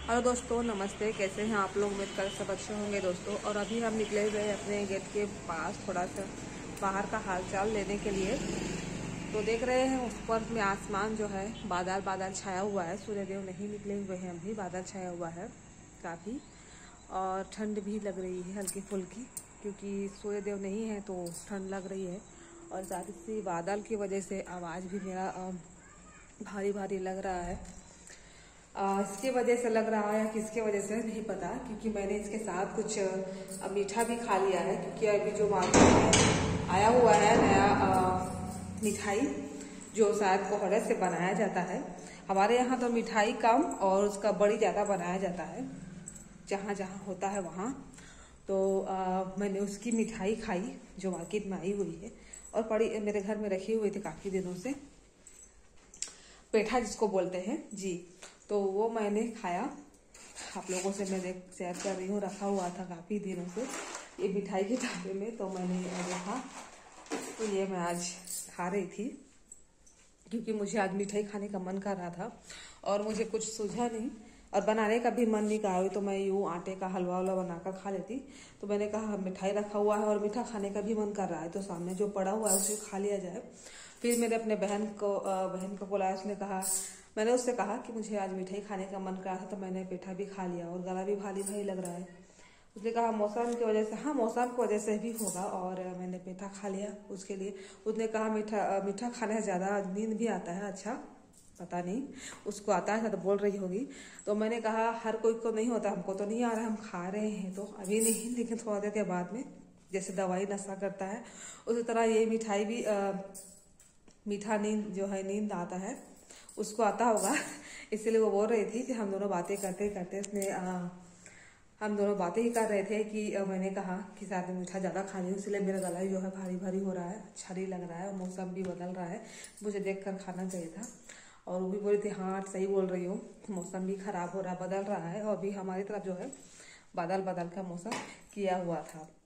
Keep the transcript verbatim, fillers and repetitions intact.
Hello दोस्तों, नमस्ते। कैसे हैं आप लोग? उम्मीद कर सब अच्छे होंगे दोस्तों। और अभी हम निकले हुए हैं अपने गेट के पास थोड़ा सा बाहर का हालचाल लेने के लिए। तो देख रहे हैं ऊपर में आसमान जो है बादल बादल छाया हुआ है। सूर्यदेव नहीं निकले हुए हैं, अभी बादल छाया हुआ है काफ़ी। और ठंड भी लग रही है हल्की फुल्की, क्योंकि सूर्यदेव नहीं है तो ठंड लग रही है। और साथ ही बादल की वजह से आवाज़ भी मेरा भारी भारी लग रहा है। आ, इसके वजह से लग रहा है, किसके वजह से नहीं पता, क्योंकि मैंने इसके साथ कुछ आ, मीठा भी खा लिया है। क्योंकि अभी जो मार्केट में आया हुआ है नया मिठाई, जो शायद कोहरे से बनाया जाता है। हमारे यहाँ तो मिठाई कम और उसका बड़ी ज़्यादा बनाया जाता है, जहाँ जहाँ होता है वहाँ। तो आ, मैंने उसकी मिठाई खाई जो मार्केट में आई हुई है, और पड़ी मेरे घर में रखी हुई थी काफ़ी दिनों से, पेठा जिसको बोलते हैं जी। तो वो मैंने खाया, आप लोगों से मैं शेयर कर रही हूँ। रखा हुआ था काफ़ी दिनों से ये मिठाई के डब्बे में, तो मैंने देखा तो ये मैं आज खा रही थी, क्योंकि मुझे आज मिठाई खाने का मन कर रहा था और मुझे कुछ सूझा नहीं और बनाने का भी मन नहीं करा हुई। तो मैं यूँ आटे का हलवा वलवा बनाकर खा लेती। तो मैंने कहा मिठाई रखा हुआ है और मीठा खाने का भी मन कर रहा है, तो सामने जो पड़ा हुआ है उसे खा लिया जाए। फिर मेरे अपने बहन को बहन को बुलाया, उसने कहा, मैंने उससे कहा कि मुझे आज मिठाई खाने का मन कर रहा था, तो मैंने पेठा भी खा लिया और गला भी भारी भारी लग रहा है। उसने कहा मौसम की वजह से, हाँ मौसम की वजह से भी होगा, और मैंने पेठा खा लिया उसके लिए। उसने कहा मीठा मीठा खाने से ज़्यादा नींद भी आता है। अच्छा, पता नहीं उसको आता है तो बोल रही होगी। तो मैंने कहा हर कोई को नहीं होता, हमको तो नहीं आ रहा, हम खा रहे हैं तो अभी नहीं, लेकिन थोड़ा देर के बाद में, जैसे दवाई नशा करता है उसी तरह ये मिठाई भी आ, मीठा नींद जो है, नींद आता है, उसको आता होगा। इसलिए वो बोल रही थी कि हम दोनों बातें करते करते उसने आ, हम दोनों बातें ही कर रहे थे कि आ, मैंने कहा कि साथ में मीठा ज़्यादा खा ली, इसलिए मेरा गला जो है भारी भारी हो रहा है, अच्छा नहीं लग रहा है। मौसम भी बदल रहा है, मुझे देख कर खाना चाहिए था। और वो भी बोली थी हाँ सही बोल रही हो, मौसम भी ख़राब हो रहा है, बदल रहा है। और भी हमारी तरफ जो है बादल बादल का मौसम किया हुआ था।